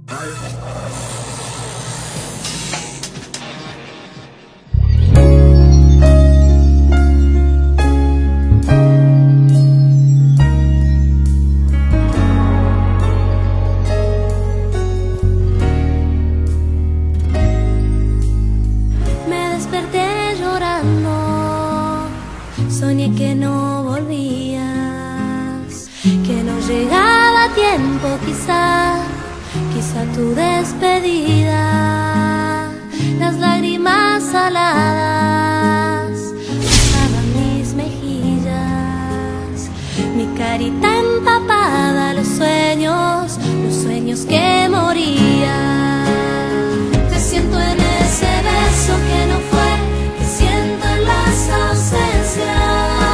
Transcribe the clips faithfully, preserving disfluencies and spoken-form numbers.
Soñé que no volvías, que no llegaba a tiempo quizá, quizá tu despedida. Las lágrimas saladas mojaban mis mejillas, mi carita empapada, los sueños, los sueños que morían. Te siento en ese beso que no fue, te siento en las ausencias.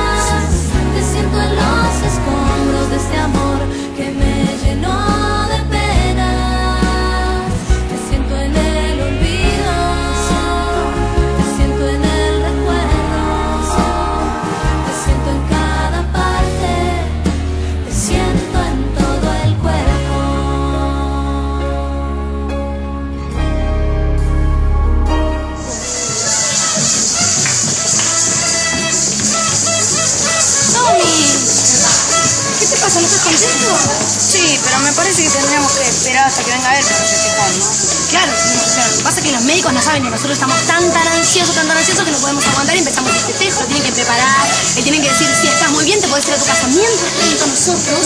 De este amor que me llenó de penas. Te siento en el olvido, te siento en el recuerdo, te siento en cada parte, te siento en todo el cuerpo. ¿Qué te pasa? ¿No estás contento? Sí, pero me parece que tendríamos que esperar hasta que venga él para festejar, ¿no? Claro, claro. Lo que pasa es que los médicos no saben que nosotros estamos tan tan ansiosos, tan tan ansiosos que no podemos aguantar y empezamos el festejo. Lo tienen que preparar, le tienen que decir si estás muy bien, te puedes ir a tu casa mientras estén con nosotros.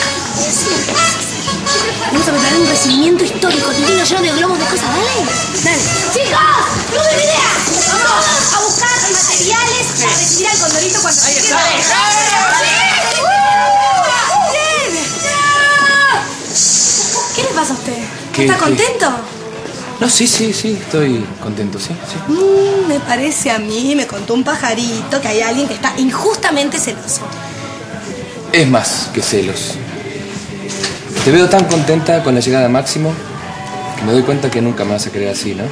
Vamos a preparar un recibimiento histórico divino lleno de globos de cosas, ¿vale? Dale. ¡Chicos! ¡Luz de idea! ¡Vamos a buscar materiales para recibir al condorito cuando... ¡Ahí está! ¿Qué le pasa a usted? ¿Está contento? No, sí, sí, sí, estoy contento, sí, sí. Mm, me parece a mí, me contó un pajarito que hay alguien que está injustamente celoso. Es más que celos. Te veo tan contenta con la llegada de Máximo que me doy cuenta que nunca me vas a querer así, ¿no?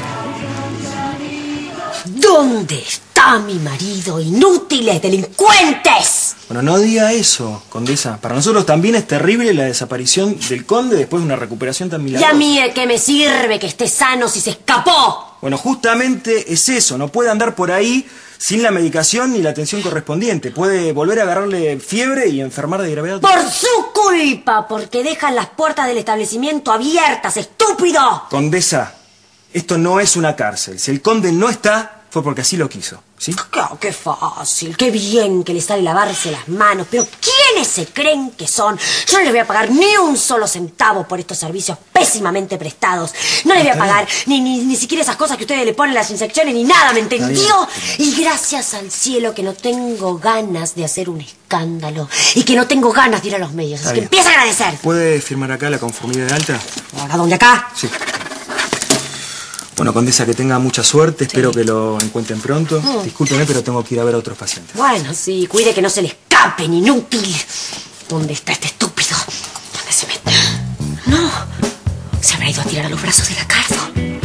¿Dónde está mi marido? ¡Inútiles delincuentes! Bueno, no diga eso, condesa. Para nosotros también es terrible la desaparición del conde después de una recuperación tan ¿Y milagrosa. a mí de qué me sirve que esté sano si se escapó? Bueno, justamente es eso. No puede andar por ahí sin la medicación ni la atención correspondiente. Puede volver a agarrarle fiebre y enfermar de gravedad. ¡Por su culpa! Porque dejan las puertas del establecimiento abiertas, estúpido. Condesa, esto no es una cárcel. Si el conde no está, fue porque así lo quiso, ¿sí? Claro, qué fácil, qué bien que le sale lavarse las manos. Pero ¿quiénes se creen que son? Yo no les voy a pagar ni un solo centavo por estos servicios pésimamente prestados. No les voy a pagar ni, ni, ni siquiera esas cosas que ustedes le ponen las inyecciones ni nada, ¿me entendió? Y gracias al cielo que no tengo ganas de hacer un escándalo y que no tengo ganas de ir a los medios. Así que empieza a agradecer. ¿Puede firmar acá la conformidad de alta? ¿A dónde acá? Sí. Bueno, condesa, que tenga mucha suerte. Sí. Espero que lo encuentren pronto. Mm. Discúlpeme, pero tengo que ir a ver a otros pacientes. Bueno, sí, cuide que no se le escapen, inútil. ¿Dónde está este estúpido? ¿Dónde se mete? No, se habrá ido a tirar a los brazos de Lacardo.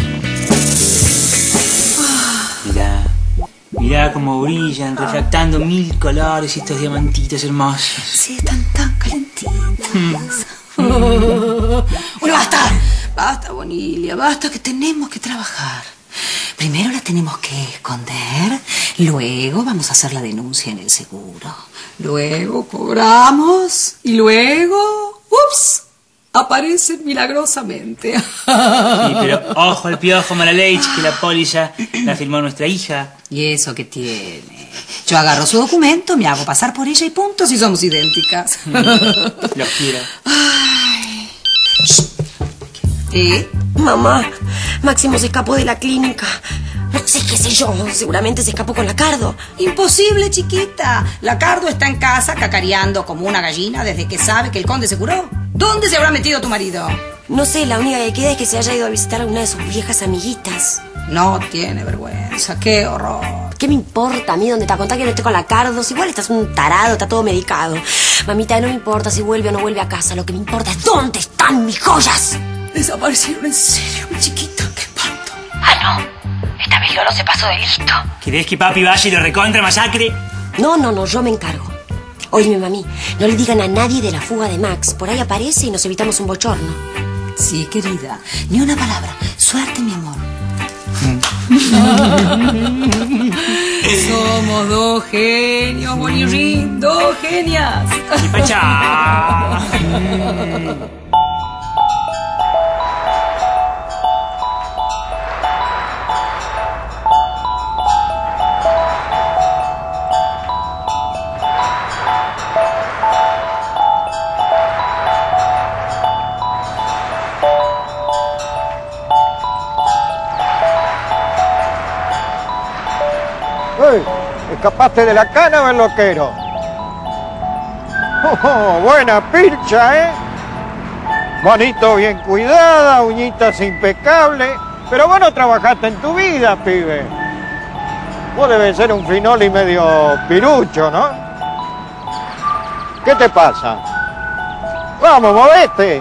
Mirá, mirá cómo brillan, refractando mil colores estos diamantitos hermosos. Sí, están tan calentitos. Mm. Bueno, basta. Basta, Bonilia, basta, que tenemos que trabajar. Primero la tenemos que esconder, luego vamos a hacer la denuncia en el seguro. Luego cobramos y luego, ups, aparecen milagrosamente. Sí, pero ojo al piojo, mala leche, que la póliza la firmó nuestra hija. ¿Y eso qué tiene? Yo agarro su documento, me hago pasar por ella y punto, si somos idénticas. Los quiero. Ay. ¿Eh? Mamá, Máximo se escapó de la clínica. No sé qué sé yo, seguramente se escapó con Lacardo. Imposible, chiquita. Lacardo está en casa cacareando como una gallina desde que sabe que el conde se curó. ¿Dónde se habrá metido tu marido? No sé, la única que queda es que se haya ido a visitar a una de sus viejas amiguitas. No tiene vergüenza, qué horror. ¿Qué me importa a mí dónde está? Contá que no esté con Lacardo. Si igual estás un tarado, está todo medicado. Mamita, no me importa si vuelve o no vuelve a casa. Lo que me importa es dónde están mis joyas. Desaparecieron en serio, mi chiquita, qué espanto. Ah, no. Esta vez Lolo se pasó de listo. ¿Querés que papi vaya y lo recontra masacre? No, no, no, yo me encargo. Oíme, mami, no le digan a nadie de la fuga de Max. Por ahí aparece y nos evitamos un bochorno. Sí, querida. Ni una palabra. Suerte, mi amor. Somos dos genios, Bonirrín. Dos genias. ¡Y pacha! ¡Ey! ¿Escapaste de la cana o el loquero? Oh, buena pilcha, ¿eh? Manito bien cuidada, uñitas impecables. Pero vos no trabajaste en tu vida, pibe. Vos debes ser un finoli medio pirucho, ¿no? ¿Qué te pasa? Vamos, movete.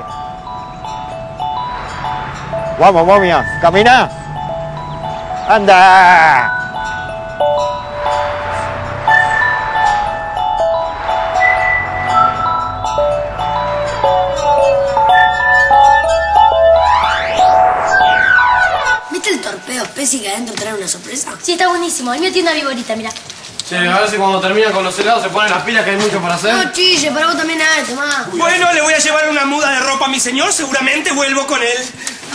Vamos, momia, caminá. Anda. ¿Viste el torpedo Spezi que adentro trae una sorpresa? Sí, está buenísimo. El mío tiene una viborita, mira. Che, a ver si cuando terminan con los helados se ponen las pilas que hay mucho para hacer. No, chille, para vos también hay, tomá. Bueno, le voy a llevar una muda de ropa a mi señor. Seguramente vuelvo con él.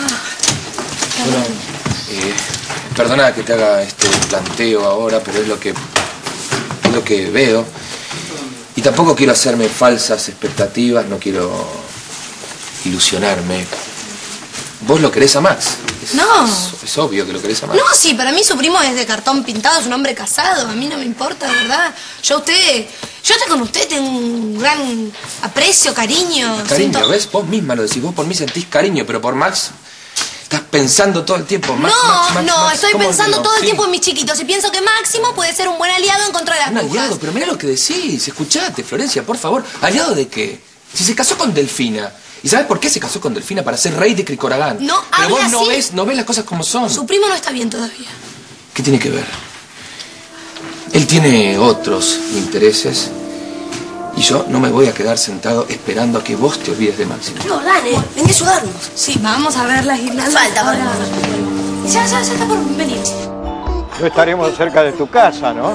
Bueno, eh, perdona que te haga este planteo ahora, pero es lo que, es lo que veo. Y tampoco quiero hacerme falsas expectativas, no quiero ilusionarme. Vos lo querés a Max. Es, No. Es, es obvio que lo querés a Max. No, sí, para mí su primo es de cartón pintado, es un hombre casado. A mí no me importa, de verdad. Yo a usted, yo hasta con usted tengo un gran aprecio, cariño. Cariño, siento- ¿ves? Vos misma lo decís. Vos por mí sentís cariño, pero por Max estás pensando todo el tiempo. Max, no, Max, Max, no, Max. estoy ¿Cómo pensando no? todo el Sí. tiempo en mis chiquitos y pienso que Máximo puede ser un buen aliado en contra de las Un brujas. aliado, pero mirá lo que decís. Escuchate, Florencia, por favor. ¿Aliado de qué? Si se casó con Delfina. ¿Y sabes por qué se casó con Delfina? Para ser rey de Cricoragán. No Pero hable vos no así. ves, no ves las cosas como son. Su primo no está bien todavía. ¿Qué tiene que ver? Él tiene otros intereses. Y yo no me voy a quedar sentado esperando a que vos te olvides de Máximo. No, dale, ven que ayudarnos. Sí, vamos a ver las guirnaldas. Falta, ahora. Ya, ya, ya está por venir. No estaremos cerca de tu casa, ¿no?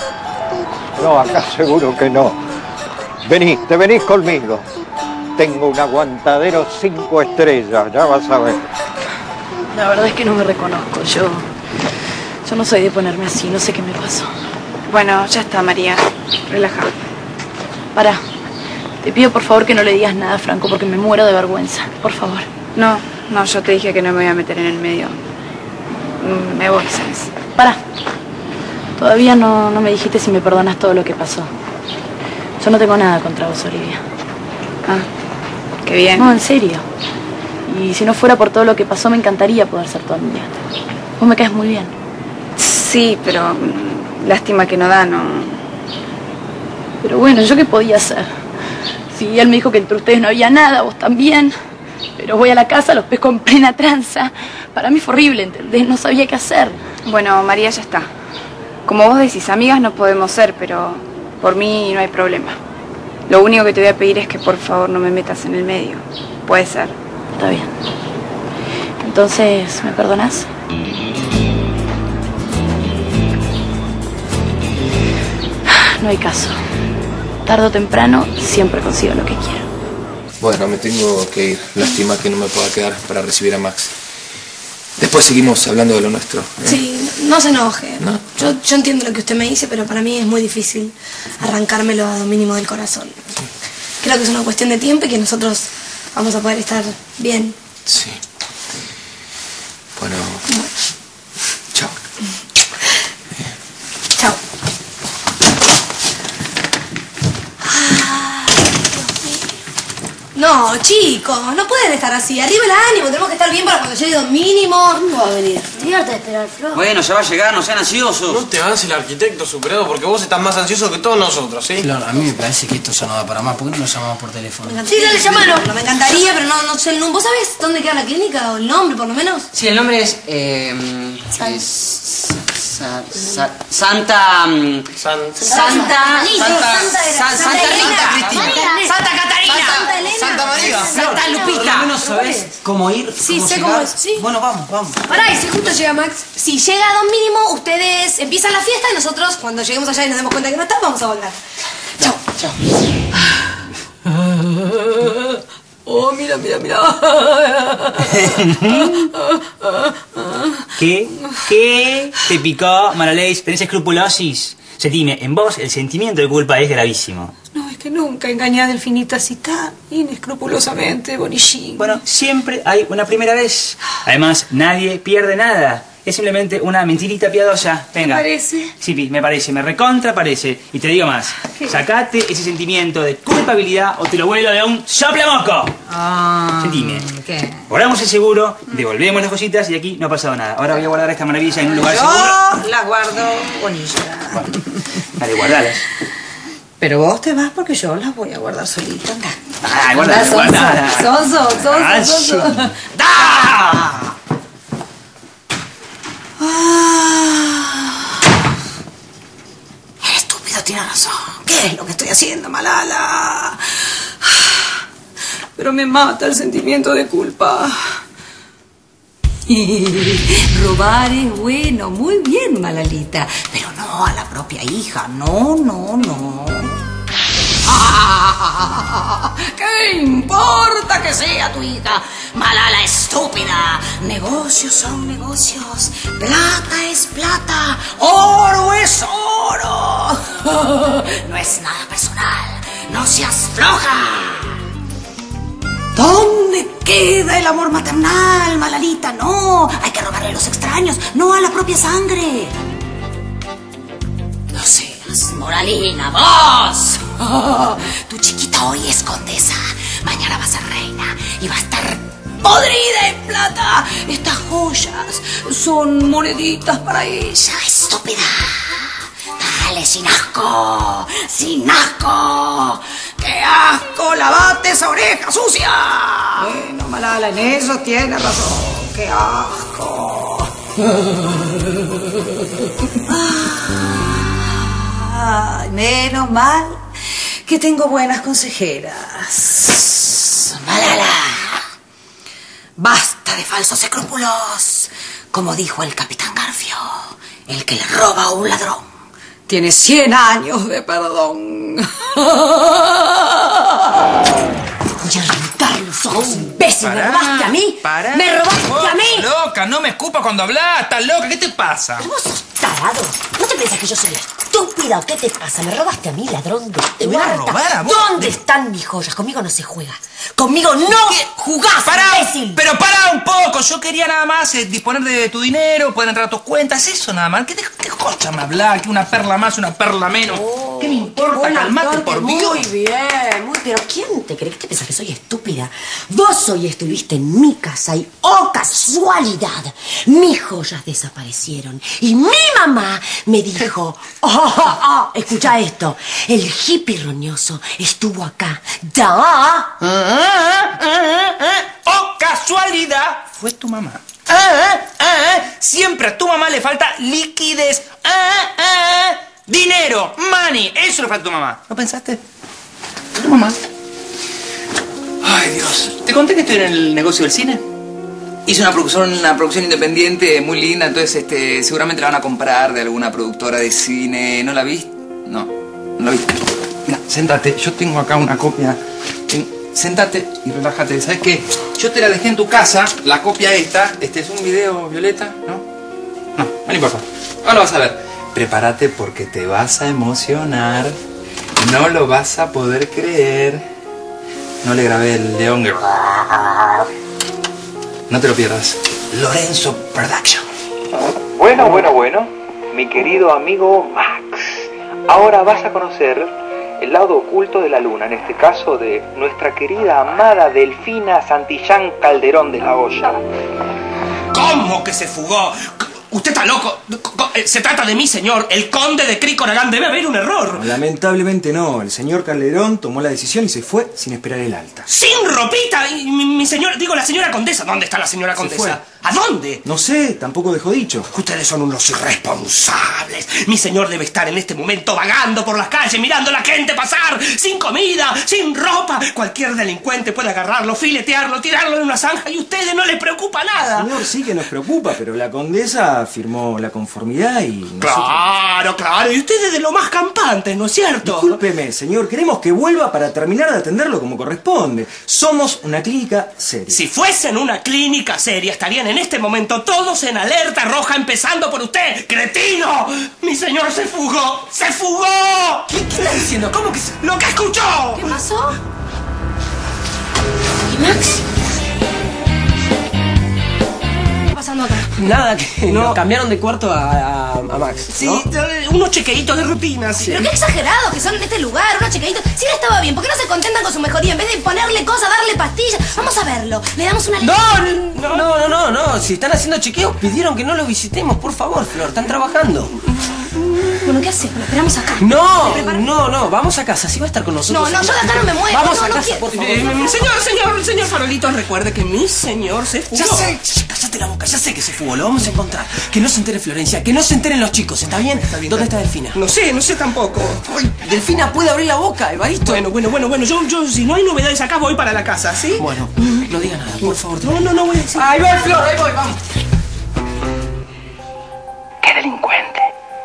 No, acá seguro que no. Vení, te venís conmigo. Tengo un aguantadero cinco estrellas, ya vas a ver. La verdad es que no me reconozco. Yo, yo no soy de ponerme así, no sé qué me pasó. Bueno, ya está, María. Relaja. Pará. Te pido por favor que no le digas nada a Franco porque me muero de vergüenza. Por favor. No, no, yo te dije que no me voy a meter en el medio. Mm, Me voy, ¿sabes? Pará. Todavía no, no me dijiste si me perdonas todo lo que pasó. Yo no tengo nada contra vos, Olivia. Ah, qué bien. No, en serio. Y si no fuera por todo lo que pasó, me encantaría poder ser tu amiga. Vos me caes muy bien. Sí, pero mm, lástima que no da, no. Pero bueno, ¿yo qué podía hacer? Si él me dijo que entre ustedes no había nada, vos también. Pero voy a la casa, los pesco en plena tranza. Para mí fue horrible, ¿entendés? No sabía qué hacer. Bueno, María, ya está. Como vos decís, amigas no podemos ser, pero por mí no hay problema. Lo único que te voy a pedir es que por favor no me metas en el medio. Puede ser. Está bien. Entonces, ¿me perdonás? No hay caso. Tarde o temprano, siempre consigo lo que quiero. Bueno, me tengo que ir. Lástima que no me pueda quedar para recibir a Max. Después seguimos hablando de lo nuestro. ¿eh? Sí, no se enoje. ¿No? Yo, yo entiendo lo que usted me dice, pero para mí es muy difícil arrancármelo a lo mínimo del corazón. Creo que es una cuestión de tiempo y que nosotros vamos a poder estar bien. Sí. Bueno. Chao. Chao. No, chicos, no pueden estar así. Arriba el ánimo, tenemos que estar bien para cuando llegue Don Mínimo. ¿Cuándo va a venir? Estoy harta de esperar, Flor. Bueno, ya va a llegar, no sean ansiosos. No te avances el arquitecto superado porque vos estás más ansioso que todos nosotros, ¿sí? Claro, a mí me parece que esto ya no da para más. ¿Por qué no nos llamamos por teléfono? Sí, dale, llámalo. No, me encantaría, pero no, no sé el nombre. ¿Vos sabés dónde queda la clínica o el nombre, por lo menos? Sí, el nombre es... Eh, San- es sa- sa- Santa... mm, San- Santa... Santa- Santa... Santa- Santa Elena. Rita. Santa Catarina. Santa- Santa Elena. Santa María. Santa Lupita. Por lo menos sabés cómo ir? Sí, cómo sé llegar? cómo es, sí. Bueno, vamos, vamos. Pará, y si justo llega Max, si llega a Don Mínimo, ustedes empiezan la fiesta y nosotros, cuando lleguemos allá y nos demos cuenta que no está, vamos a volver. Chao. Chao. Oh, mira, mira, mira. ¿Qué? ¿Qué te picó, Maraleix? ¿Tenés escrupulosis? Sentime, en vos el sentimiento de culpa es gravísimo. No, es que nunca engañé a Delfinita así tan inescrupulosamente, Bonillín. Bueno, siempre hay una primera vez. Además, nadie pierde nada. Es simplemente una mentirita piadosa. Venga. ¿Te parece? Sí, me parece, me recontra parece. Y te digo más. ¿Qué? Sacate ese sentimiento de culpabilidad o te lo vuelo de un soplamosco. Ah. Sentime. ¿Qué? Cobramos el seguro, devolvemos las cositas y aquí no ha pasado nada. Ahora voy a guardar esta maravilla en un lugar Yo seguro. las guardo, Bonilla. Bueno, dale, guardalas. Pero vos te vas porque yo las voy a guardar solita. Anda. Ah, guardalas, Anda, guardalas. Sonso, sonso, Ah, sonso, sí. sonso. ¡Da! Ah. El estúpido tiene razón. ¿Qué es lo que estoy haciendo, Malala? Pero me mata el sentimiento de culpa. Robar es bueno, muy bien, Malalita. Pero no a la propia hija, no, no, no. ¿Qué importa que sea tu hija? Malala estúpida. Negocios son negocios. Plata es plata. Oro es oro. No es nada personal. No seas floja. ¿Dónde queda el amor maternal, Malalita? No, hay que robarle a los extraños, no a la propia sangre. No seas moralina, vos. Tu chiquita hoy es condesa, mañana va a ser reina y va a estar podrida en plata. Estas joyas son moneditas para ella, estúpida. Dale, sin asco, sin asco. ¡Qué asco! ¡Lavate esa oreja sucia! Bueno, Malala, en eso tiene razón. ¡Qué asco! Ay, menos mal que tengo buenas consejeras. Malala, basta de falsos escrúpulos. Como dijo el capitán Garfio, el que le roba a un ladrón tiene cien años de perdón. Voy a arrancar los ojos, imbécil. ¿Me robaste a mí? Pará. ¿Me robaste Vos, a mí? Loca, no me escupas cuando hablas. Estás loca, ¿qué te pasa? ¿Vos sos tarado? ¿No te pensás que yo soy estúpida o qué te pasa? ¿Me robaste a mí, ladrón de ¿Te voy a puerta? robar a vos? ¿Dónde están mis joyas? Conmigo no se juega. Conmigo no jugás, Pará, imbécil. pero pará un poco. Yo quería nada más eh, disponer de tu dinero, poder entrar a tus cuentas. Eso nada más. ¿Qué, te, qué cocha me hablas? Que una perla más, una perla menos. Oh, ¿Qué me importa? buen Calmate, actor, por que Dios. Muy bien, muy bien. ¿Pero quién te cree? ¿Qué te pensás que soy estúpida? Vos hoy estuviste en mi casa y, ¡oh casualidad! Mis joyas desaparecieron. Y mi mamá me dijo, ¡oh, oh, oh! Escucha esto. El hippie roñoso estuvo acá. ¡Da! Ah, ah, ah, ah. ¡Oh, casualidad! Fue tu mamá. Ah, ah, ah. Siempre a tu mamá le falta liquidez. Ah, ah. Dinero, money. Eso le falta a tu mamá. ¿No pensaste? Tu mamá. Ay, Dios. ¿Te conté que estoy en el negocio del cine? Hice una producción, una producción independiente muy linda, entonces este, seguramente la van a comprar de alguna productora de cine. ¿No la viste? No, no la viste. Mira, séntate. Yo tengo acá una copia. Ten- Séntate y relájate. ¿Sabes qué? Yo te la dejé en tu casa, la copia esta. Este es un video, Violeta, ¿no? No, no importa. Ahora vas a ver. Prepárate porque te vas a emocionar. No lo vas a poder creer. No le grabé el león. No te lo pierdas. Lorenzo Production. Bueno, bueno, bueno, mi querido amigo Max, ahora vas a conocer el lado oculto de la luna, en este caso de nuestra querida amada Delfina Santillán Calderón de la Hoya. ¿Cómo que se fugó? Usted está loco. Se trata de mí, señor. El conde de Cricoragán. Debe haber un error. No, lamentablemente no. El señor Calderón tomó la decisión y se fue sin esperar el alta. ¡Sin ropita! Y mi, mi señor... Digo, la señora condesa. ¿Dónde está la señora condesa? ¿A dónde? No sé, tampoco dejó dicho. Ustedes son unos irresponsables. Mi señor debe estar en este momento vagando por las calles, mirando a la gente pasar, sin comida, sin ropa. Cualquier delincuente puede agarrarlo, filetearlo, tirarlo en una zanja y a ustedes no les preocupa nada. Señor, sí que nos preocupa, pero la condesa firmó la conformidad y... nosotros... Claro, claro. Y ustedes de lo más campantes, ¿no es cierto? Discúlpeme, señor. Queremos que vuelva para terminar de atenderlo como corresponde. Somos una clínica seria. Si fuesen una clínica seria, estarían en este momento todos en alerta roja, empezando por usted. ¡Cretino! Mi señor se fugó. ¡Se fugó! ¿Qué, qué está diciendo? ¿Cómo que se...? ¡Lo que escuchó! ¿Qué pasó? ¿Y Max? ¿Qué está pasando acá? Nada, que no. Cambiaron de cuarto a, a, a Max. Sí, ¿no? unos chequeitos de rutina, sí. Pero qué exagerados que son en este lugar, unos chequeitos. Si él estaba bien, ¿por qué no se contentan con su mejoría? En vez de ponerle cosas, darle pastillas. Vamos a verlo. Le damos una... No, no, no, no, no, no. Si están haciendo chequeos, pidieron que no lo visitemos, por favor, Flor. Están trabajando. Bueno, ¿qué hacemos? ¿Lo esperamos acá? No, no, no. Vamos a casa. Sí va a estar con nosotros. No, no, yo de acá no me muevo. Vamos no, a no casa, quiero. por favor. Eh, señor, señor, señor Farolito, recuerde que mi señor se fugó. Ya sé, cállate la boca, ya sé que se fugó, lo vamos a encontrar. Que no se entere Florencia, que no se enteren los chicos, ¿está bien? Está bien. ¿Dónde está Delfina? No sé, no sé tampoco. Uy, Delfina puede abrir la boca, Evaristo. Bueno, bueno, bueno, bueno, yo, yo, si no hay novedades acá, voy para la casa, ¿sí? Bueno, no diga nada, por favor. No, no, no voy a decir. Ahí voy, Flor, ahí voy, vamos. ¡Qué delincuente!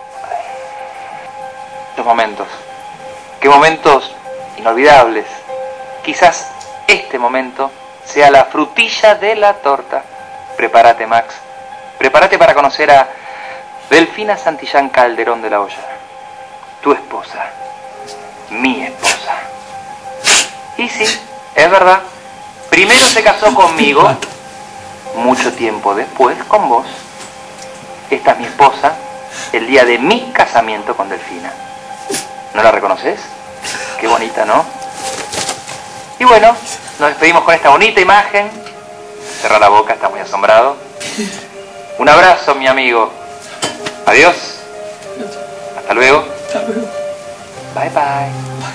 Los momentos. ¡Qué momentos inolvidables! Quizás este momento sea la frutilla de la torta. Prepárate, Max. Prepárate para conocer a Delfina Santillán Calderón de la Hoya. Tu esposa. Mi esposa. Y sí, es verdad. Primero se casó conmigo. Mucho tiempo después con vos. Esta es mi esposa. El día de mi casamiento con Delfina. ¿No la reconoces? Qué bonita, ¿no? Y bueno, nos despedimos con esta bonita imagen. Cerra la boca, está muy asombrado. Un abrazo, mi amigo. Adiós. Hasta luego. Hasta luego. Bye, bye.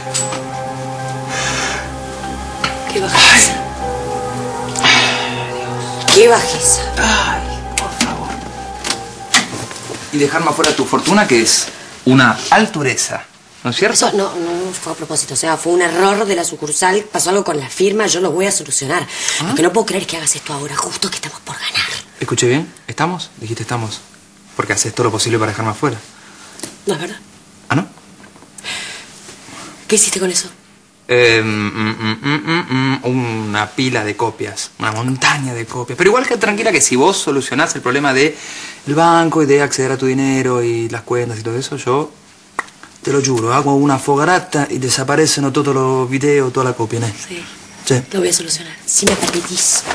Qué bajeza. Qué bajeza. Ay, por favor. Y dejarme afuera tu fortuna, que es una altureza. ¿No es cierto? Eso no, no fue a propósito, o sea, fue un error de la sucursal, pasó algo con la firma, yo lo voy a solucionar. ¿Ah? Lo que no puedo creer es que hagas esto ahora, justo que estamos por ganar. Escuché bien, ¿estamos? Dijiste estamos. Porque haces todo lo posible para dejarme afuera. No es verdad. ¿Ah, no? ¿Qué hiciste con eso? Eh, mm, mm, mm, mm, mm, una pila de copias, una montaña de copias. Pero igual que tranquila que si vos solucionás el problema de el banco y de acceder a tu dinero y las cuentas y todo eso, yo te lo juro, hago una fogarata y desaparecen todos los videos, toda la copia, ¿no? Sí. Sí. Lo voy a solucionar, si me permitís.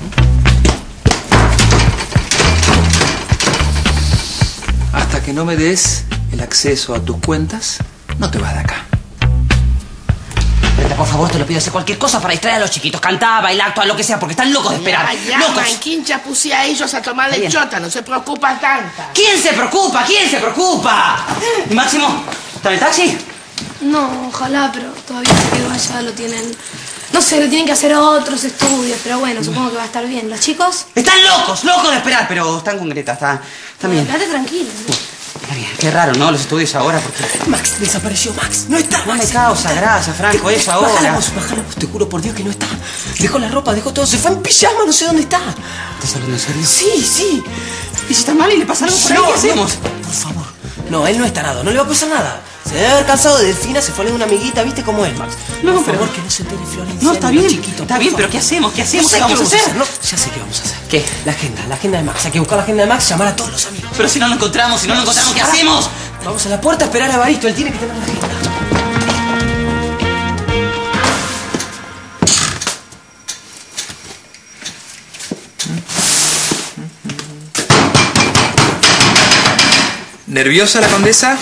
Hasta que no me des el acceso a tus cuentas, no te vas de acá. Brenda, por favor, te lo pido, hacer cualquier cosa para distraer a los chiquitos. Cantá, bailar, actuar, lo que sea, porque están locos de esperar. Ya, ¡Locos! Manquincha, puse a ellos a tomar lechota, no se preocupa tanta. ¿Quién se preocupa? ¿Quién se preocupa? ¿Y Máximo? ¿Está en el taxi? No, ojalá, pero todavía se quedó allá, lo tienen... No sé, lo tienen que hacer otros estudios, pero bueno, supongo que va a estar bien. ¿Los chicos? Están locos, locos de esperar, pero están con Greta, está, están bien. Quédate tranquilo. Está bien. Qué raro, ¿no? Los estudios ahora, porque... Max, desapareció Max. No está. No me causa gracia, Franco, eso ahora. Bájala vos, bájala vos, te juro por Dios que no está. Dejó la ropa, dejó todo, se fue en pijama, no sé dónde está. ¿Estás hablando en serio? Sí, sí. ¿Y si está mal y le pasa algo por ahí? No, ¿Qué hacemos? Por favor. No, él no es tarado, no le va a pasar nada. Se debe haber cansado de Delfina, se fue a leer una amiguita, ¿viste cómo es, Max? No, por pero... favor, que no se entere Florencia. No, está bien, chiquito, está bien, pero ¿qué hacemos? ¿Qué hacemos? No sé ¿Qué vamos a hacer? No, ya sé qué vamos a hacer. ¿Qué? La agenda, la agenda de Max. Hay que buscar la agenda de Max, llamar a todos los amigos. Pero si no lo encontramos, si no lo encontramos, ¿qué Pará. hacemos? Vamos a la puerta a esperar a Evaristo, él tiene que tener la agenda. ¿Nerviosa la condesa?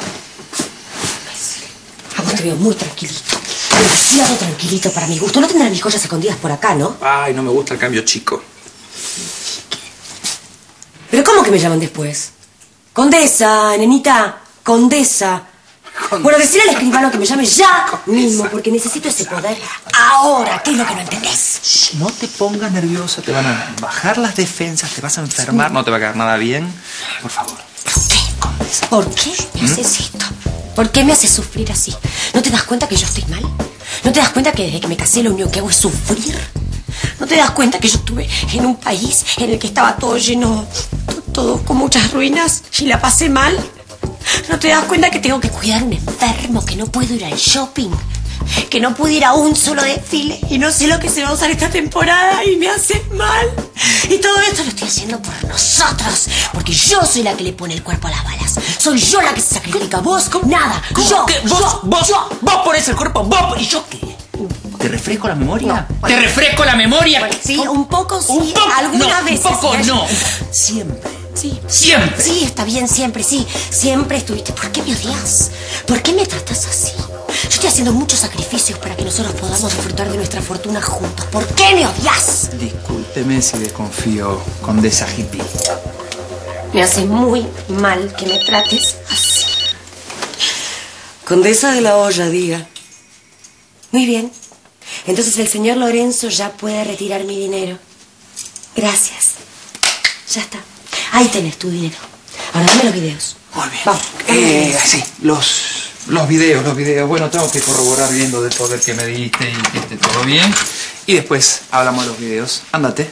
A vos te veo muy tranquilito. Demasiado tranquilito para mi gusto. No tendrás mis joyas escondidas por acá, ¿no? Ay, no me gusta el cambio chico. ¿Pero cómo ¿Cómo que me llaman después? Condesa, nenita, condesa. Condesa. Bueno, decirle al escribano que me llame ya mismo, porque necesito ese poder ahora. ¿Qué es lo que no entendés? Shh, no te pongas nerviosa, te van a bajar las defensas, te vas a enfermar, no te va a quedar nada bien. Por favor. ¿Por qué, condesa? ¿Por qué me haces esto? ¿Por qué me haces sufrir así? ¿No te das cuenta que yo estoy mal? ¿No te das cuenta que desde que me casé lo único que hago es sufrir? ¿No te das cuenta que yo estuve en un país en el que estaba todo lleno, todo con muchas ruinas y la pasé mal? ¿No te das cuenta que tengo que cuidar a un enfermo, que no puedo ir al shopping, que no puedo ir a un solo desfile y no sé lo que se va a usar esta temporada y me hace mal? Y todo esto lo estoy haciendo por nosotros, porque yo soy la que le pone el cuerpo a las balas. Soy yo la que se sacrifica. ¿Vos? Nada. ¿Cómo? Yo, ¿Qué? ¿Vos, yo, vos, yo. vos pones el cuerpo? ¿Vos? ¿Y yo qué? ¿Te refresco la memoria? No, ¿Te refresco la memoria? Bueno, sí, un poco sí, un poco, algunas no, veces. Un poco ¿sí? no. Siempre. Sí. Siempre. Sí, está bien, siempre, sí. Siempre estuviste. ¿Por qué me odias? ¿Por qué me tratas así? Yo estoy haciendo muchos sacrificios para que nosotros podamos disfrutar de nuestra fortuna juntos. ¿Por qué me odias? Discúlpeme si desconfío, condesa hippie. Me hace muy mal que me trates así. Condesa de la olla, diga. Muy bien. Entonces el señor Lorenzo ya puede retirar mi dinero. Gracias. Ya está. Ahí tenés tu dinero. Ahora dame los videos. Muy bien. Vamos. Eh, sí, los, los videos, los videos. Bueno, tengo que corroborar bien lo del poder que me diste y que esté todo bien. Y después hablamos de los videos. Ándate.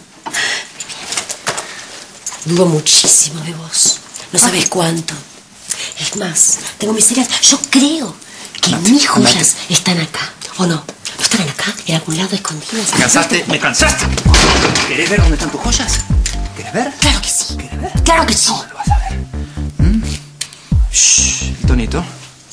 Dudo muchísimo de vos. No sabés cuánto. Es más, tengo miserias. Yo creo que Andate, mis joyas andate. están acá. ¿O no? ¿No estarán acá? ¿En algún lado escondidas? ¿Me cansaste? ¿Me cansaste? ¿Querés ver dónde están tus joyas? ¿Querés ver? Claro que sí. ¿Querés ver? Claro que sí. Lo vas a ver. ¿Mm? Shh, Tonito.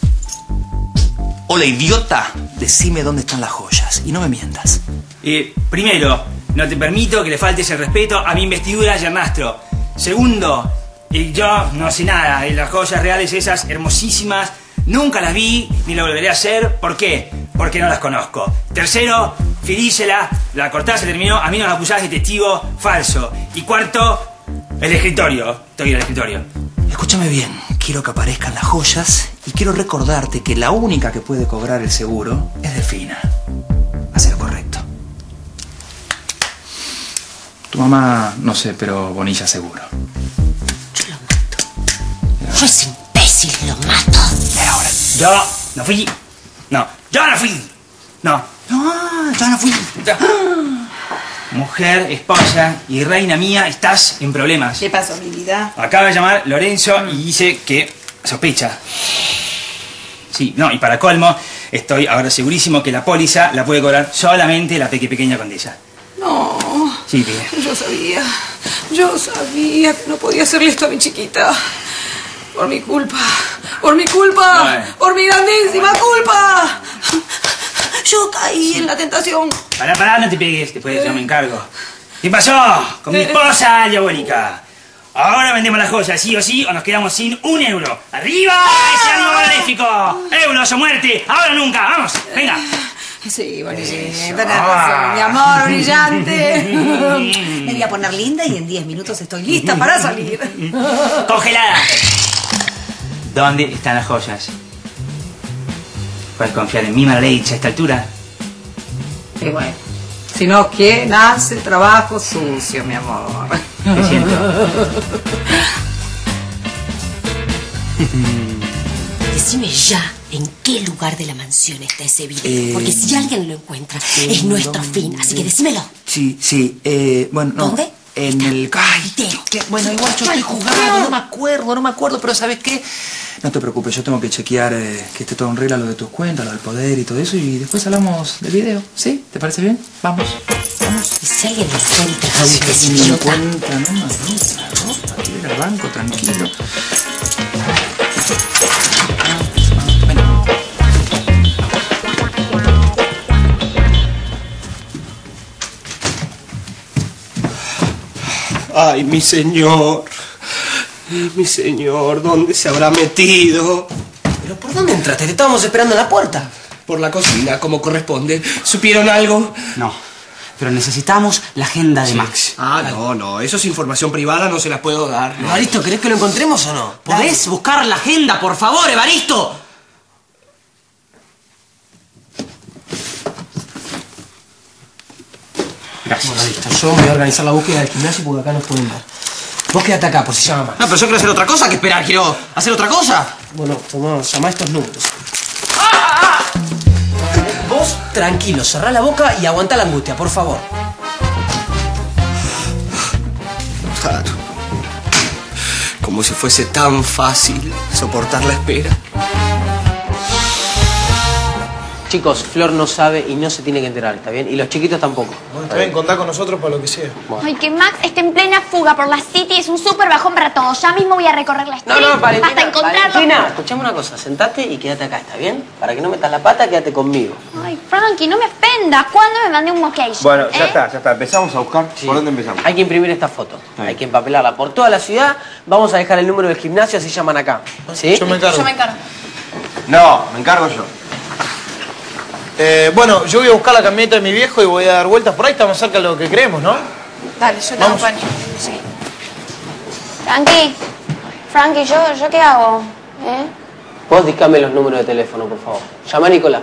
Hola, idiota. Decime dónde están las joyas y no me mientas. Eh, primero, no te permito que le faltes el respeto a mi investidura Yernastro. Segundo, eh, yo no sé nada de las joyas reales esas hermosísimas. Nunca las vi ni lo volveré a hacer. ¿Por qué? Porque no las conozco. Tercero, Firísela, la cortás, se terminó. A mí no la acusás de testigo falso. Y cuarto, el escritorio. Estoy en el escritorio. Escúchame bien. Quiero que aparezcan las joyas y quiero recordarte que la única que puede cobrar el seguro es Delfina. Haz lo correcto. Tu mamá, no sé, pero Bonilla seguro. Yo lo mato. Yo ese imbécil lo mato. Pero ahora. Yo no fui. No, yo no fui. No. No, yo no fui. Mujer, esposa y reina mía, estás en problemas. ¿Qué pasó, mi vida? Acaba de llamar Lorenzo y dice que sospecha. Sí, no, y para colmo, estoy ahora segurísimo que la póliza la puede cobrar solamente la peque pequeña condesa. No. Sí, pibe. Yo sabía. Yo sabía que no podía hacerle esto a mi chiquita. Por mi culpa. Por mi culpa. Bueno. Por mi grandísima culpa. Yo caí en la tentación. Pará, pará, no te pegues, después yo me encargo. ¿Qué pasó con mi esposa diabólica? Ahora vendemos las joyas, sí o sí, o nos quedamos sin un euro. ¡Arriba ese ánimo maléfico! ¡Euros o muerte! ¡Ahora o nunca! ¡Vamos! ¡Venga! Sí, bonita, tenés razón, mi amor brillante. Me voy a poner linda y en diez minutos estoy lista para salir. ¡Congelada! ¿Dónde están las joyas? ¿Puedes confiar en mí, Marleich, a esta altura? Y bueno, si no, ¿quién hace el trabajo sucio, mi amor? Te siento. Decime ya en qué lugar de la mansión está ese video. Eh, Porque si alguien lo encuentra, es nuestro fin. Así que decímelo. Sí, sí. Eh, bueno, no. ¿Dónde? En el... Ay, ¿qué? Bueno, igual yo estoy jugando, no me acuerdo, no me acuerdo, pero ¿sabes qué? No te preocupes, yo tengo que chequear eh, que esté todo en regla, lo de tus cuentas, lo del poder y todo eso, y después hablamos del video, ¿sí? ¿Te parece bien? Vamos, vamos. Y si alguien lo encuentra, Aunque si me idiota. encuentra, no me ropa, ropa, quiero ir al banco, tranquilo. Ay, mi señor. Mi señor, ¿dónde se habrá metido? ¿Pero por dónde entraste? Te estábamos esperando en la puerta. Por la cocina, como corresponde. ¿Supieron algo? No. pero necesitamos la agenda de Max. Ah, no, no. Eso es información privada, no se las puedo dar. No. Evaristo, ¿querés que lo encontremos o no? ¿Podés buscar la agenda, por favor, Evaristo? Gracias. Bueno, listo. Yo voy a organizar la búsqueda del gimnasio porque acá no pueden ver. Vos quédate acá, por si llama más. No, pero yo quiero hacer otra cosa que esperar. Quiero hacer otra cosa. Bueno, tomá, llamá a estos números. Vos, tranquilo, cerrá la boca y aguantá la angustia, por favor. Claro. Como si fuese tan fácil soportar la espera. Chicos, Flor no sabe y no se tiene que enterar, ¿está bien? Y los chiquitos tampoco. Bueno, está bien, contá con nosotros para lo que sea. Bueno. Ay, que Max está en plena fuga por la City, es un súper bajón para todos. Ya mismo voy a recorrer la No, street no, Valentina, hasta encontrarlo. Valentina, escuchame una cosa, sentate y quédate acá, ¿está bien? Para que no metas la pata, quédate conmigo. Ay, Frankie, no me ofendas. ¿Cuándo me mandé un mocation? Bueno, ya ¿eh? está, ya está. Empezamos a buscar. Sí. ¿Por dónde empezamos? Hay que imprimir esta foto, hay que empapelarla por toda la ciudad. Vamos a dejar el número del gimnasio, así llaman acá. ¿Sí? Yo me encargo. Yo me encargo. No, me encargo yo. Eh, bueno, yo voy a buscar la camioneta de mi viejo y voy a dar vueltas por ahí. Estamos cerca de lo que creemos, ¿no? Dale, yo te Vamos. acompaño. Sí. Frankie, Frankie, ¿yo, ¿yo qué hago? ¿Eh? Vos dígame los números de teléfono, por favor. Llama a Nicolás.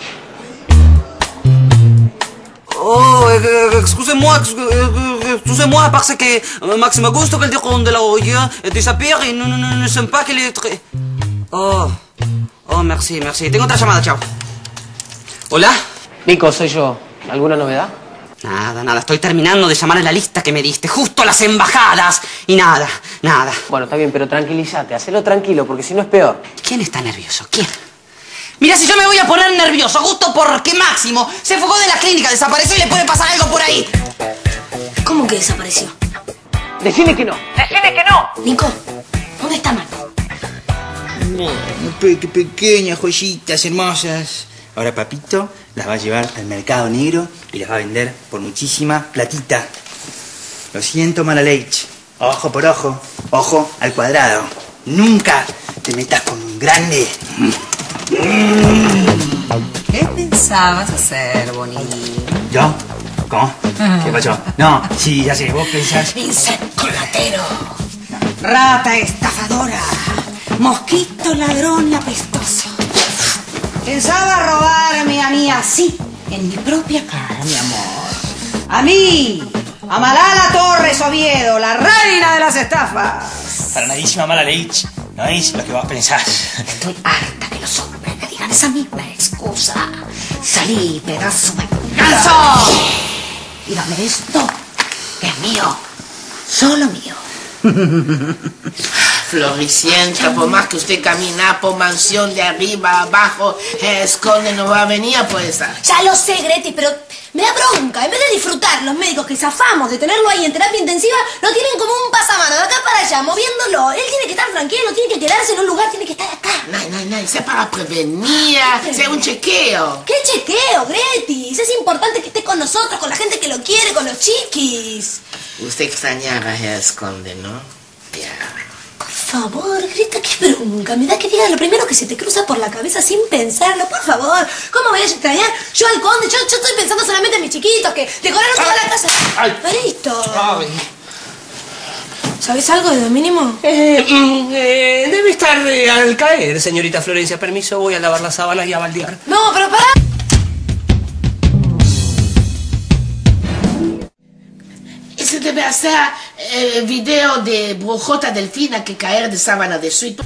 Oh, excusez-moi, excusez-moi, parce que Max me gusta que el dijo de la olla disappear y no, no, no, no sé pas que le... Oh, oh, merci, merci. Tengo otra llamada, chao. ¿Hola? Nico, soy yo. ¿Alguna novedad? Nada, nada. Estoy terminando de llamar a la lista que me diste. Justo las embajadas. Y nada, nada. Bueno, está bien, pero tranquilízate. Hacelo tranquilo, porque si no es peor. ¿Quién está nervioso? ¿Quién? Mira, si yo me voy a poner nervioso, justo porque Máximo se fugó de la clínica, desapareció y le puede pasar algo por ahí. ¿Cómo que desapareció? Decime que no. Decime que no. Nico, ¿dónde está Marco? No, pe qué pequeñas joyitas hermosas. Ahora Papito las va a llevar al mercado negro y las va a vender por muchísima platita. Lo siento, mala leche. Ojo por ojo, ojo al cuadrado. Nunca te metas con un grande. ¿Qué pensabas hacer, bonito? ¿Yo? ¿Cómo? ¿Qué pasó? No, sí, ya sé, vos pensás... Insecto ratero, rata estafadora, mosquito ladrón apestoso. Pensaba robarme a mí así, en mi propia cara, mi amor. A mí, a Malala Torres Oviedo, la reina de las estafas. Para nadísima mala leche. No es lo que vos pensás. Estoy harta que los hombres me digan esa misma excusa. Salí, pedazo de ganso. Y dame esto, que es mío. Solo mío. Floricienta, por más que usted camina por mansión de arriba a abajo, esconde, no va a venir a poder estar. Ya lo sé, Greti, pero me da bronca. En vez de disfrutar, los médicos que zafamos de tenerlo ahí en terapia intensiva, lo tienen como un pasamano de acá para allá, moviéndolo. Él tiene que estar tranquilo, tiene que quedarse en un lugar, tiene que estar acá. No, no, no, es para prevenir, es un chequeo. ¿Qué chequeo, Greti? Es importante que esté con nosotros, con la gente que lo quiere, con los chiquis. Usted extrañaba a Esconde, ¿no? Ya. Por favor, Greta, qué bronca. Me da que digas lo primero que se te cruza por la cabeza sin pensarlo. Por favor, ¿cómo voy a extrañar yo al conde? Yo, yo estoy pensando solamente en mis chiquitos, que decoraron toda la casa. Listo. ¿Sabes algo de lo mínimo? Eh, eh, debe estar eh, al caer, señorita Florencia. Permiso, voy a lavar las sábanas y a baldear. No, pero pará. Eso debe hacer eh, video de brujota delfina que caer de sábana de suite.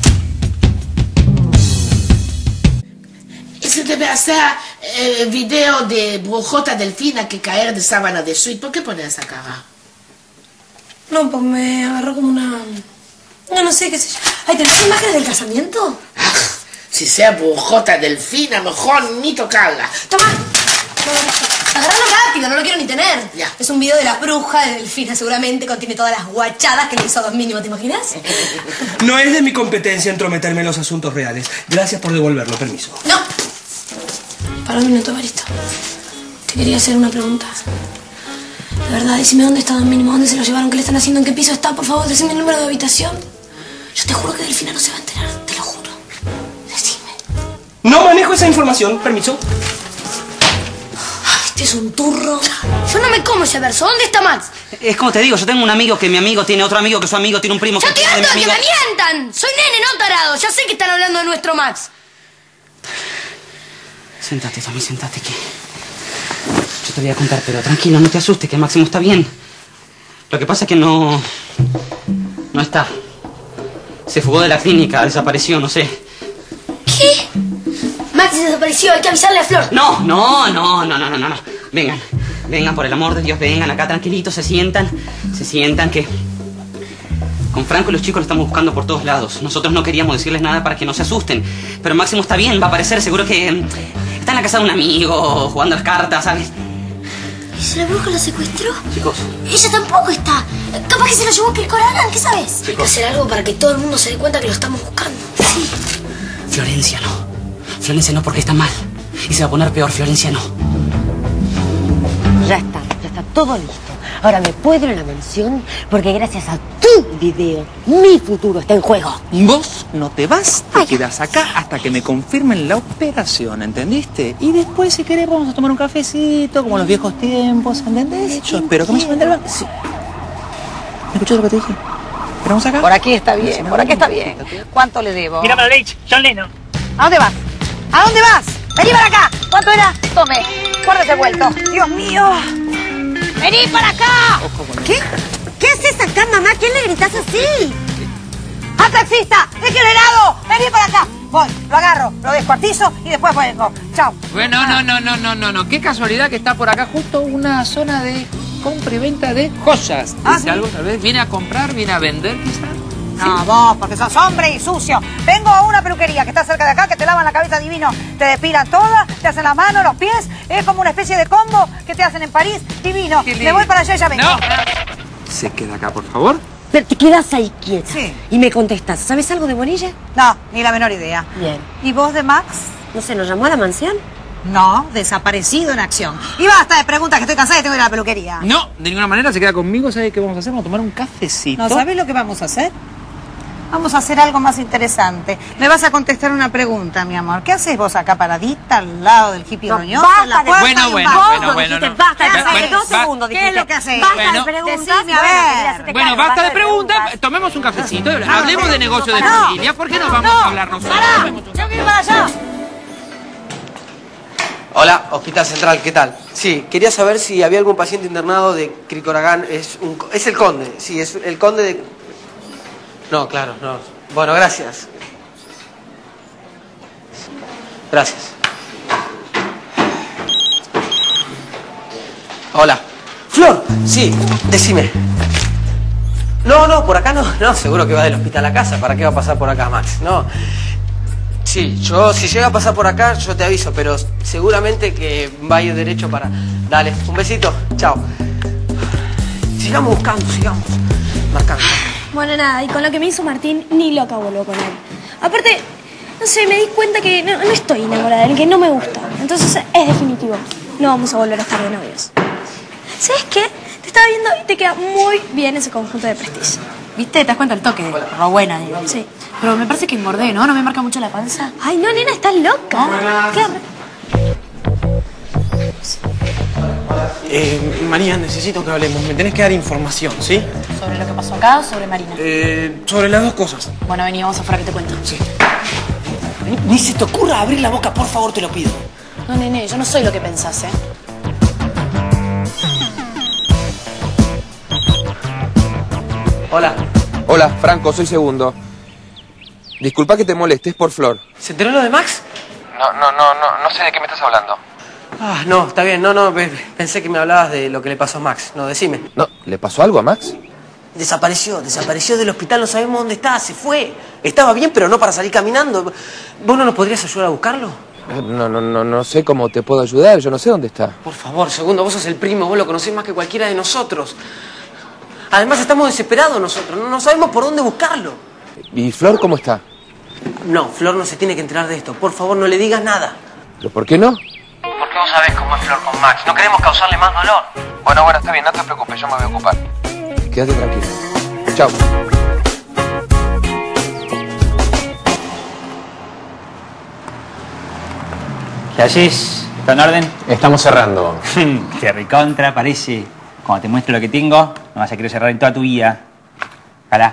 Eso debe hacer eh, video de brujota delfina que caer de sábana de suite. ¿Por qué pones esa cara? No, pues me agarró como una... No, no sé qué sé yo. Ay, ¿tenés imágenes del casamiento? Ah, si sea brujota delfina, mejor ni tocarla. Toma. Agarralo rápido, no lo quiero ni tener. Ya. Es un video de la bruja de Delfina, seguramente contiene todas las guachadas que le hizo a Dos Mínimo, ¿te imaginas? No es de mi competencia entrometerme en los asuntos reales. Gracias por devolverlo, permiso. No. Para un minuto, Evaristo. Te quería hacer una pregunta. De verdad, decime dónde está Don Mínimo, dónde se lo llevaron, qué le están haciendo, en qué piso está, por favor, decime el número de habitación. Yo te juro que Delfina no se va a enterar, te lo juro. Decime. No manejo esa información, permiso. Ay, Este es un turro. Yo no me como ese verso. ¿Dónde está Max? Es como te digo, yo tengo un amigo que mi amigo tiene otro amigo que su amigo tiene un primo ¡Ya que estoy tiene harto de mi que me amigo. mientan! Soy nene, no tarado. Ya sé que están hablando de nuestro Max. Siéntate, Tommy, siéntate que... Yo te voy a contar, pero tranquilo, no te asustes, que Máximo está bien. Lo que pasa es que no... No está. Se fugó de la clínica, desapareció, no sé. ¿Qué? Max desapareció, hay que avisarle a Flor. No, no, no, no, no, no, no. Vengan, vengan, por el amor de Dios, vengan acá tranquilitos, se sientan, se sientan que... Con Franco y los chicos lo estamos buscando por todos lados. Nosotros no queríamos decirles nada para que no se asusten. Pero Máximo está bien, va a aparecer, seguro que... Está en la casa de un amigo, jugando a las cartas, ¿sabes? ¿Y si la bruja lo secuestró? Chicos, Ella tampoco está. Capaz que se la llevó Kirkoragán, ¿qué sabes? Hay que hacer algo para que todo el mundo se dé cuenta que lo estamos buscando. Sí. Florencia no. Florencia no, porque está mal. Y se va a poner peor, Florencia no. Ya está, ya está todo listo. Ahora me puedo ir a la mansión porque gracias a tu video, mi futuro está en juego. Vos no te vas, te quedas acá hasta que me confirmen la operación, ¿entendiste? Y después, si querés, vamos a tomar un cafecito, como en los viejos tiempos, ¿entendés? Yo espero que me llamen del banco. Sí. ¿Me escuchás lo que te dije? ¿Esperamos acá? Por aquí está bien, por aquí está bien. ¿Cuánto le debo? Mira para la derecha, John Lennon. ¿A dónde vas? ¿A dónde vas? Vení para acá. ¿Cuánto era? Tome. Guárdate vuelto. Dios mío. ¡Vení para acá! ¿Qué? ¿Qué haces acá, mamá? ¿Quién le gritas así? ¡Ah, taxista! ¡Deje el helado! ¡Vení para acá! Voy, lo agarro, lo descuartizo y después vengo. Chao. Bueno, no, no, no, no, no, no. Qué casualidad que está por acá justo una zona de compra y venta de joyas. Ah, Si ¿sí? algo tal vez viene a comprar, viene a vender, quizás. No, vos, porque sos hombre y sucio. Vengo a una peluquería que está cerca de acá, que te lavan la cabeza divino, te depilan toda, te hacen las manos, los pies. Es como una especie de combo que te hacen en París, divino. Me voy para allá y ya vengo. No. Se queda acá, por favor. Pero te quedas ahí quieta. Sí. Y me contestas, ¿sabes algo de Bonilla? No, ni la menor idea. Bien. ¿Y vos de Max? ¿No se nos llamó a la mansión? No, desaparecido en acción. Y basta de preguntas, que estoy cansada y tengo que ir a la peluquería. No, de ninguna manera se queda conmigo. ¿Sabe qué vamos a hacer? Vamos a tomar un cafecito. ¿No sabés lo que vamos a hacer? Vamos a hacer algo más interesante. Me vas a contestar una pregunta, mi amor. ¿Qué haces vos acá paradita al lado del hippie No, roñoso? basta en la de- puerta Bueno, hay un bueno, bar? bueno, Vos bueno, dijiste, no. basta de Bueno, preguntas, dos va- segundos ¿Qué dijiste. es lo que haces? Basta Bueno. de preguntas. Decime, a bueno, ver. quería hacerte Bueno, cargo, basta de preguntas. Tomemos un cafecito. Hablemos de negocio de No. familia. ¿Por qué no vamos a hablar nosotros? ¡Pará! Tomemos un ¡Yo quiero ir para allá! Hola, Hospital Central, ¿qué tal? Sí, quería saber si había algún paciente internado de Kirkoragán. Es, un, es el conde, sí, es el conde de... No, claro, no. Bueno, gracias. Gracias. Hola. Flor, sí, decime. No, no, por acá no, no, seguro que va del hospital a casa. ¿Para qué va a pasar por acá, Max? No. Sí, yo, si llega a pasar por acá, yo te aviso, pero seguramente que va a ir derecho para... Dale, un besito, chao. Sigamos buscando, sigamos. Marcando. Bueno, nada, y con lo que me hizo Martín, ni loca vuelvo con él. Aparte, no sé, me di cuenta que no, no estoy enamorada de él, que no me gusta. Entonces es definitivo. No vamos a volver a estar de novios. ¿Sabes qué? Te estaba viendo y te queda muy bien ese conjunto de prestigio. ¿Viste? ¿Te das cuenta el toque? Ro buena, digo. Sí. Pero me parece que engordé, ¿no? ¿No me marca mucho la panza? Ay, no, nena, estás loca. ¿Qué hambre? Eh, María, necesito que hablemos. Me tenés que dar información, ¿sí? ¿Sobre lo que pasó acá o sobre Marina? Eh, sobre las dos cosas. Bueno, vení, vamos afuera que te cuento. Sí. Ni se te ocurra abrir la boca, por favor, te lo pido. No, nene, yo no soy lo que pensás, ¿eh? Hola. Hola, Franco, soy Segundo. Disculpa que te molestes por Flor. ¿Se enteró lo de Max? No, no, no, no, no sé de qué me estás hablando. Ah, no, está bien. No, no, pe- pensé que me hablabas de lo que le pasó a Max. No, decime. No, ¿le pasó algo a Max? Desapareció, desapareció del hospital, no sabemos dónde está, se fue. Estaba bien, pero no para salir caminando. ¿Vos no nos podrías ayudar a buscarlo? Eh, No, no, no, no sé cómo te puedo ayudar, yo no sé dónde está. Por favor, Segundo, vos sos el primo, vos lo conocés más que cualquiera de nosotros. Además, estamos desesperados nosotros, no, no sabemos por dónde buscarlo. ¿Y Flor cómo está? No, Flor no se tiene que enterar de esto. Por favor, no le digas nada. ¿Pero por qué no? Porque vos sabés cómo es Flor con Max. No queremos causarle más dolor. Bueno, bueno, está bien, no te preocupes, yo me voy a ocupar. Quédate tranquilo. Chao. ¿Qué haces? ¿Está en orden? Estamos cerrando. Te recontra, parece. Cuando te muestro lo que tengo, no vas a querer cerrar en toda tu vida. Ojalá.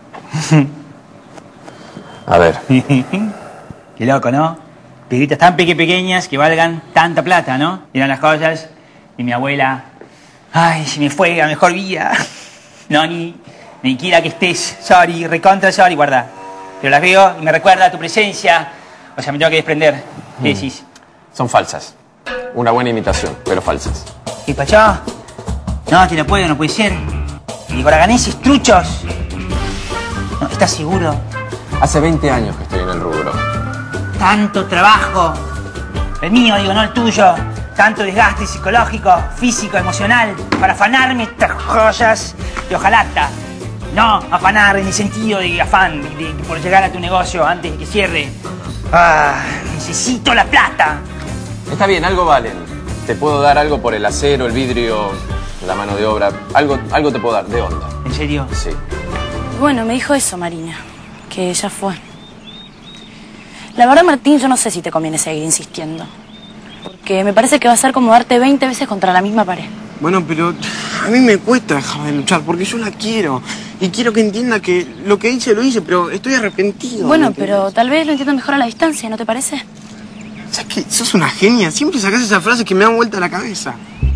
A ver. Qué loco, ¿no? Piedritas tan peque pequeñas que valgan tanta plata, ¿no? Eran las cosas. Y mi abuela... Ay, se me fue a mejor vida. No, ni... Ni quiera que estés. Sorry, recontra, sorry, guarda. Pero las veo y me recuerda tu presencia. O sea, me tengo que desprender. ¿Qué decís? Son falsas. Una buena imitación, pero falsas. ¿Y Pachá? No, te lo puedo, no puede ser. Y goraganeses, truchos. No, ¿estás seguro? Hace veinte años que estoy en el rubro. Tanto trabajo. El mío, digo, no el tuyo. Tanto desgaste psicológico, físico, emocional, para afanarme estas joyas de hojalata. No, afanar en el sentido de afán, de, de, por llegar a tu negocio antes de que cierre. Ah, necesito la plata. Está bien, algo valen. Te puedo dar algo por el acero, el vidrio, la mano de obra. Algo, algo te puedo dar, de onda. ¿En serio? Sí. Bueno, me dijo eso, Marina, que ya fue. La verdad, Martín, yo no sé si te conviene seguir insistiendo. Porque me parece que va a ser como darte veinte veces contra la misma pared. Bueno, pero a mí me cuesta dejar de luchar porque yo la quiero. Y quiero que entienda que lo que hice lo hice, pero estoy arrepentido. Bueno, pero tal vez lo entiendo mejor a la distancia, ¿no te parece? ¿Sabes qué? Sos una genia. Siempre sacás esas frases que me dan vuelta la cabeza.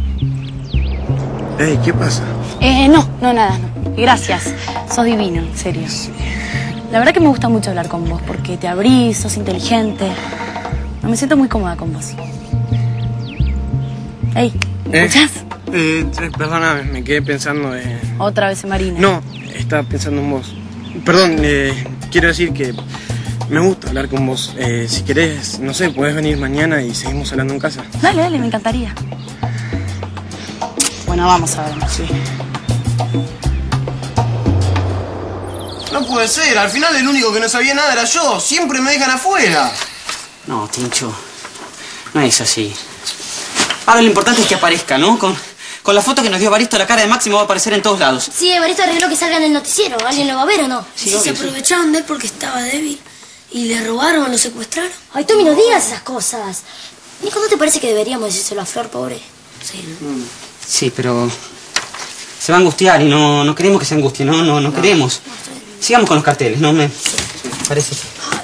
Ey, ¿qué pasa? Eh, no, no, nada, no. Gracias. Sos divino, en serio. La verdad que me gusta mucho hablar con vos porque te abrís, sos inteligente. No, me siento muy cómoda con vos. Ey, ¿me ¿Eh? escuchás? Eh, eh, perdona, me quedé pensando en... Otra vez en Marina. No, estaba pensando en vos. Perdón, eh, quiero decir que me gusta hablar con vos. Eh, si querés, no sé, podés venir mañana y seguimos hablando en casa. Dale, dale, me encantaría. Bueno, vamos a ver. Sí. No puede ser, al final el único que no sabía nada era yo. Siempre me dejan afuera. No, Tincho, no es así. Ahora lo importante es que aparezca, ¿no? Con, con la foto que nos dio Evaristo, la cara de Máximo va a aparecer en todos lados. Sí, Evaristo arregló que salga en el noticiero. ¿Alguien lo va a ver o no? Sí, Sí, obvio, se sí. aprovecharon de él porque estaba débil. Y le robaron o lo secuestraron. Ay, Tommy, no digas esas cosas. Nico, ¿no te parece que deberíamos decírselo a Flor, pobre? Sí. Sí, pero se va a angustiar y no, no queremos que se angustie, no, no, no queremos. Sigamos con los carteles, ¿no? Me parece.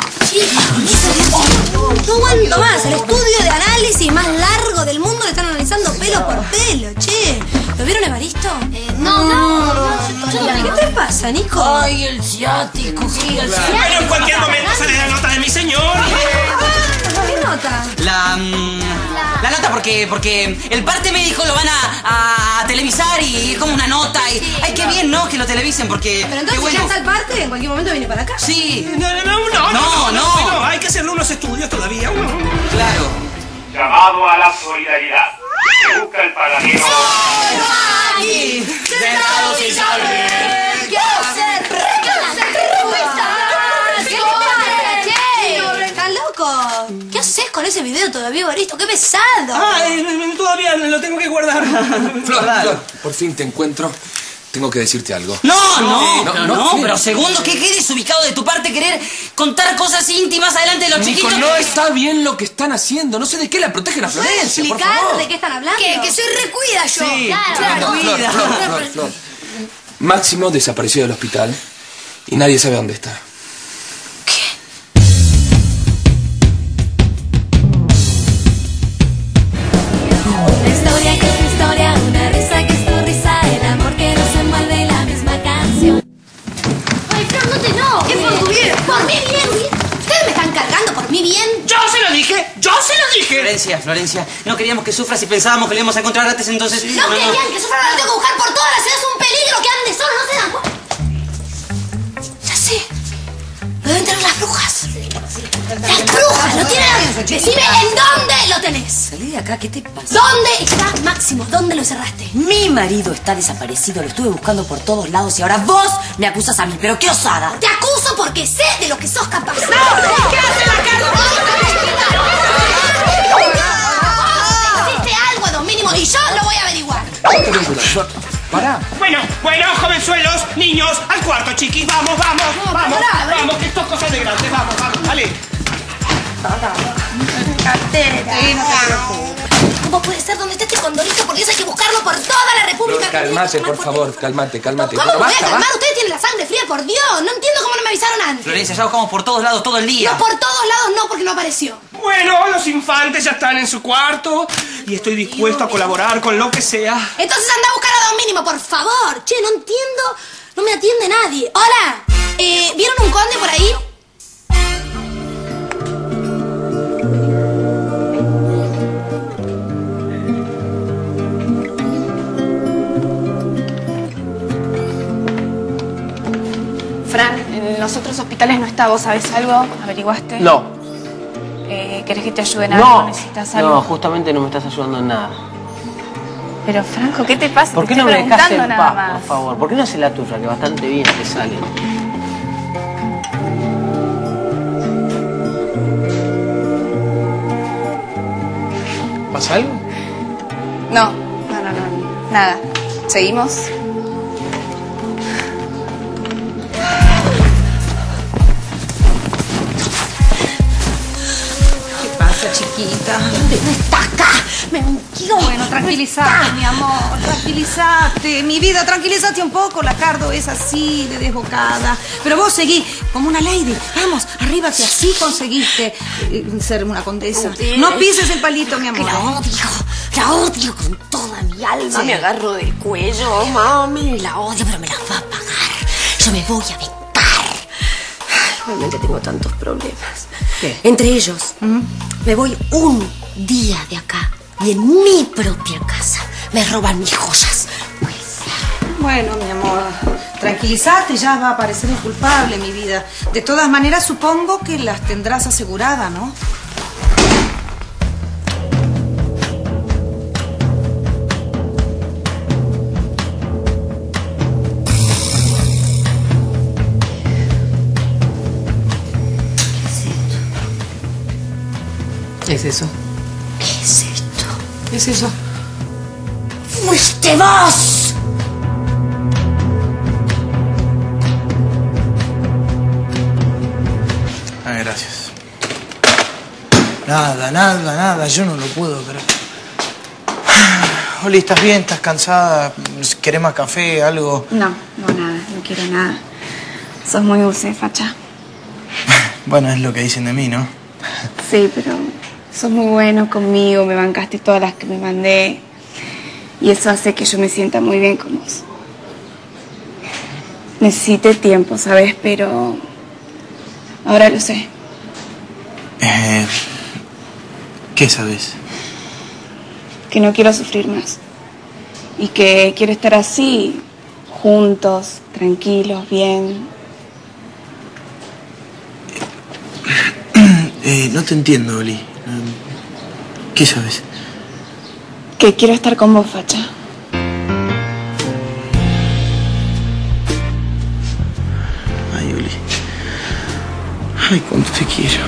No, no aguanto más. El estudio de análisis más largo del mundo le están analizando pelo por pelo, che. ¿Lo vieron, Evaristo? Eh, no, no, no, ¿Qué te pasa, Nico? Ay, el ciático, sí, el ciático. Pero en cualquier momento sale la nota de mi señor. ¿Qué nota? La, mm, la nota porque porque el parte médico lo van a, a televisar y es como una nota y ay, qué bien, ¿no? Que lo televisen porque Pero entonces qué bueno. ya está el parte, en cualquier momento viene para acá. Sí. No, no, no, no, No, no. no, hay que hacerle unos estudios todavía. Claro. Llamado a la solidaridad. Se busca el paradero. ¡Ay! ¡Dejados sin saber! ¿Qué hacer? ¿Qué hacer? ¿Qué pasa, che? ¿Estás loco? ¿Qué haces con ese video todavía, Evaristo? ¡Qué pesado! Ah, eh, todavía lo tengo que guardar. Flor, Flor, por fin te encuentro. Tengo que decirte algo. No, no, no, no, no, no, pero segundo, ¿qué, qué desubicado de tu parte querer contar cosas íntimas adelante de los Nico, chiquitos? no está bien lo que están haciendo. No sé de qué la protegen a Florencia, por ¿Explicar favor. de qué están hablando? Que, que soy recuida yo. Sí, claro. No, Flor, Flor, Flor, Flor. Máximo desapareció del hospital y nadie sabe dónde está. Una historia que es mi historia, una risa que es tu risa, el amor que nos envuelve la misma canción. Ay, Flor, no te no. ¿Qué por tu bien? ¿Por mi bien? ¿Ustedes me están cargando por mi bien? ¡Yo se lo dije! ¡Yo se lo dije! Florencia, Florencia, no queríamos que sufras y pensábamos que le íbamos a encontrar antes, entonces... No, querían que sufran, lo tengo que buscar por toda la ciudad, es un peligro que ande solo, no se dan cuenta. Ya sé. Lo deben tener las brujas. Las brujas, lo tienen. Decime en dónde lo tenés. Salí de acá, ¿qué te pasa? ¿Dónde está Máximo? ¿Dónde lo cerraste? Mi marido está desaparecido, lo estuve buscando por todos lados y ahora vos me acusas a mí, pero qué osada. Te acuso porque sé de lo que sos capaz. ¡No! ¿Qué hace la Existe algo, Don Mínimo, y yo lo voy a averiguar. Pará. Bueno, bueno, jovenzuelos, niños, al cuarto, chiquis. Vamos, vamos, No, vamos, pará, vamos, que esto es cosa de grandes. Vamos, vamos, dale. Cartera. ¿Cómo puede ser? ¿Dónde está este condorito? Porque eso hay que buscarlo por toda la República. Flor, calmate, por favor, calmate, calmate. ¿Cómo Bueno, me voy a basta, calmar? basta. Ustedes tienen la sangre fría, por Dios. No entiendo cómo no me avisaron antes. Florencia, ya buscamos por todos lados todo el día. No, por todos lados no, porque no apareció. Bueno, los infantes ya están en su cuarto y estoy dispuesto a colaborar con lo que sea. Entonces anda a buscar a Don Mínimo, por favor. Che, no entiendo. No me atiende nadie. Hola. Eh, ¿Vieron un conde por ahí? Fran, en los otros hospitales no está. ¿Vos sabés algo? ¿Averiguaste? No. Eh, ¿Querés que te ayude en algo? No. ¿Necesitas algo? No, justamente no me estás ayudando en nada. Pero, Franco, ¿qué te pasa? ¿Por Te qué no estoy me dejas preguntando en nada paz, más. por favor? ¿Por qué no haces la tuya, que bastante bien te sale? ¿Pasa algo? No, no, no, no. Nada. ¿Seguimos? ¿Qué pasa, chiquita? No está acá. Me mintió. Bueno, tranquilízate, mi amor, tranquilízate. Mi vida, tranquilízate un poco. La Cardo es así, de desbocada. Pero vos seguí como una lady. Vamos, arriba, que así conseguiste eh, ser una condesa. No pises el palito, mi amor. Que la odio. La odio con toda mi alma. Sí. Me agarro del cuello, mami. La odio, pero me la va a pagar. Yo me voy a vengar. Realmente tengo tantos problemas. ¿Qué? Entre ellos, me voy un día de acá y en mi propia casa me roban mis joyas. Bueno, mi amor, tranquilízate, ya va a aparecer el culpable, mi vida. De todas maneras, supongo que las tendrás aseguradas, ¿no? ¿Qué es eso? ¿Qué es esto? ¿Qué es eso? ¡Fuiste vos! Ah, gracias. Nada, nada, nada, yo no lo puedo creer. Oli, ¿estás bien? ¿Estás cansada? ¿Querés más café, algo? No, no, nada. No quiero nada. Sos muy dulce, facha. Bueno, es lo que dicen de mí, ¿no? Sí, pero sos muy bueno conmigo. Me bancaste todas las que me mandé. Y eso hace que yo me sienta muy bien con vos. Necesité tiempo, ¿sabes? Pero ahora lo sé. Eh, ¿Qué sabes? Que no quiero sufrir más. Y que quiero estar así, juntos, tranquilos, bien. Eh, no te entiendo, Oli. ¿Qué sabes? Que quiero estar con vos, facha. Ay, Oli. Ay, cuánto te quiero.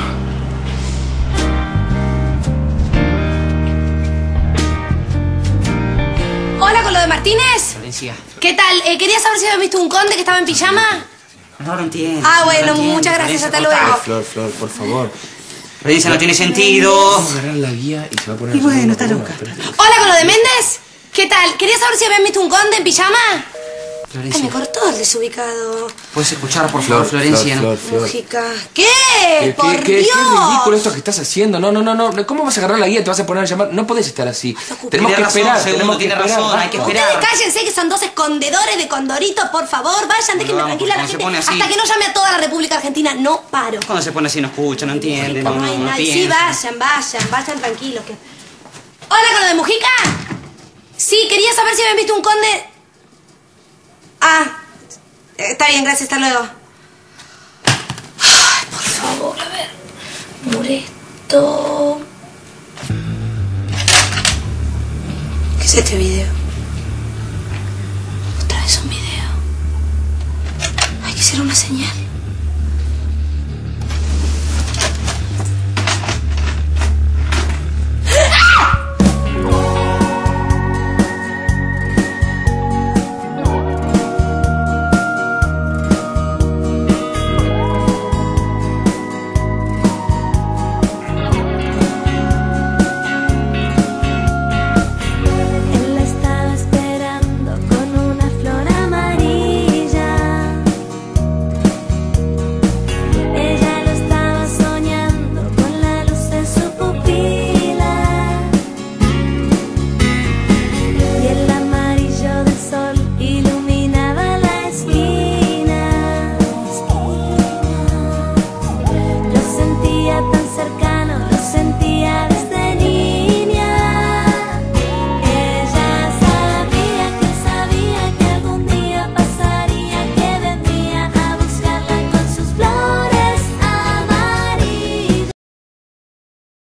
Hola, con lo de Martínez. Florencia. ¿Qué tal? Eh, quería saber si habías visto un conde que estaba en pijama. No lo entiendo. Ah, no bueno, lo entiendo, muchas gracias. Florencia, Hasta luego. Ay, Flor, Flor, por favor. Florencia, no tiene sentido. Vamos a agarrar la guía y se va a poner... Y bueno, está loca. Hola, con lo de Méndez. ¿Qué tal? Quería saber si habían visto un conde en pijama. Ay, me Florencia, cortó el desubicado. ¿puedes escuchar, por favor, Florencia? Flor, Flor. Música. ¿Qué? ¿Qué, ¡Por qué, qué, Dios! qué ridículo esto que estás haciendo? No, no, no, no. ¿Cómo vas a agarrar la guía y te vas a poner a llamar? No podés estar así. Tenemos Tiene que razón, esperar, segundo, tenemos que tiene esperar. razón, hay que basta. esperar. Ustedes cállense, que son dos escondedores de condoritos, por favor. Vayan, déjenme vamos, tranquila a la cuando se gente. pone así. Hasta que no llame a toda la República Argentina, no paro. Cuando se pone así no escucha, no entiende, no, No no, hay no nadie. Sí, piensa. vayan, vayan, vayan tranquilos. Que... Hola, con lo de Mujica. Sí, quería saber si habían visto un conde... Ah, eh, está bien, gracias, hasta luego. Ay, por favor, a ver. Mureto. ¿Qué es este video? Otra vez un video. Hay que hacer una señal.